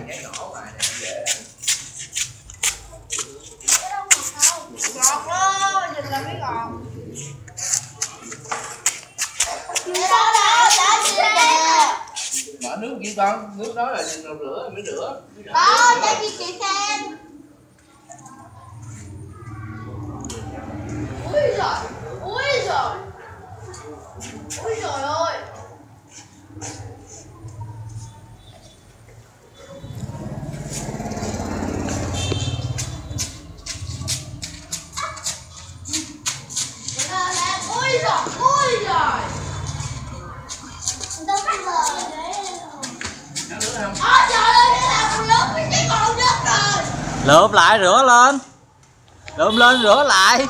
nhảy nổ mà này dễ. Ngọt quá, nhìn là biết ngọt. Mở nước kia con, nước đó là rửa mới rửa. Đó, cho chị xem. Ui giời, ui giời. Ui giời ơi. Ui giời, ui giời. Đâu có giờ đấy. Trời ơi, cái nào còn nước với cái còn nước rồi. Lượm lại rửa lên. Lượm lên rửa lại.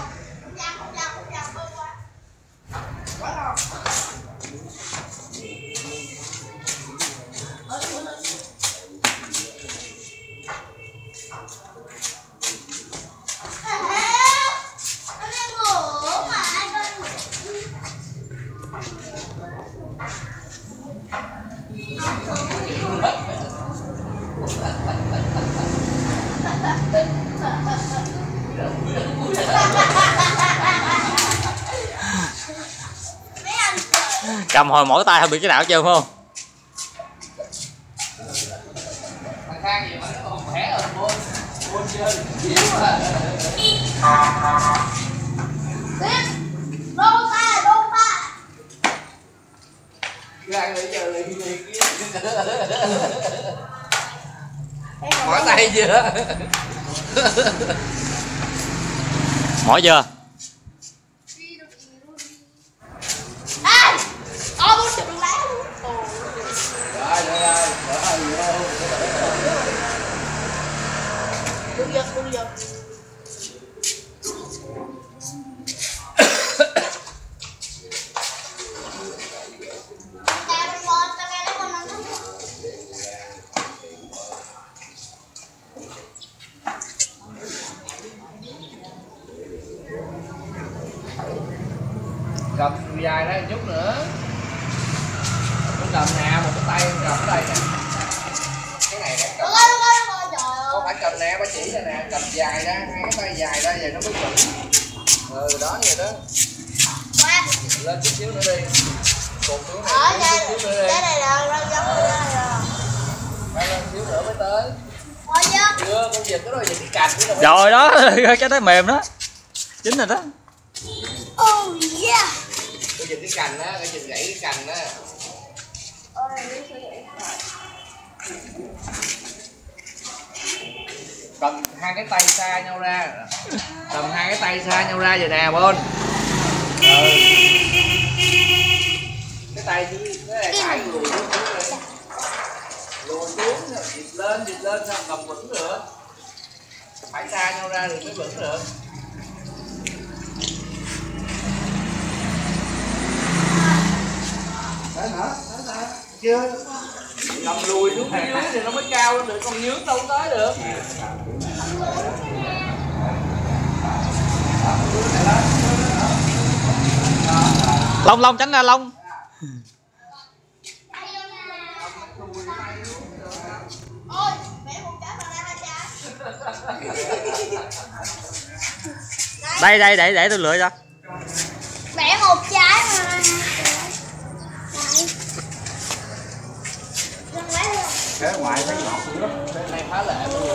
Cầm hồi mỗi tay không bị cái nào hết trơn không? Thằng Khang gì mà nó còn khỏe hơn bôn chơi nhiều quá. Đô ta. Khang đi chơi đi. Mỏi tay chưa? Mỏi chưa? Đừng giật. Cầm dài ra một chút nữa. Con cầm nè, một cái tay cầm ở đây nè. Cái này nè. Không phải cầm nè, ba chỉ ra nè, cầm dài ra, hai cái tay dài ra vậy nó mới vững. Đó vậy đó. Lên chút xíu nữa đi. Cột xuống này, chút xíu nữa đi. Lên xíu nữa mới tới. Chưa, con vịt đó rồi, vịt cái cành nữa rồi. Rồi đó, cái đó mềm đó. Chính rồi đó. Oh yeah. Con vịt cái cành á, cái vịt gãy cái cành á. Cầm hai cái tay xa nhau ra. Cầm hai cái tay xa nhau ra vậy nè Bôn. Cái tay dưới cái này phải lùi xuống đây. Lùi xuống, vịt lên sao cầm vững được. Phải xa nhau ra thì mới vững được. Đấy hả? Chưa? Cầm lùi xuống dưới thì nó mới cao lên được, còn nhướng đâu tới được. Long tránh ra Long. Đây để tôi lựa cho. Bẻ một trái mà. Cái ngoài thấy ngọt lắm. Cái này phá lệ luôn.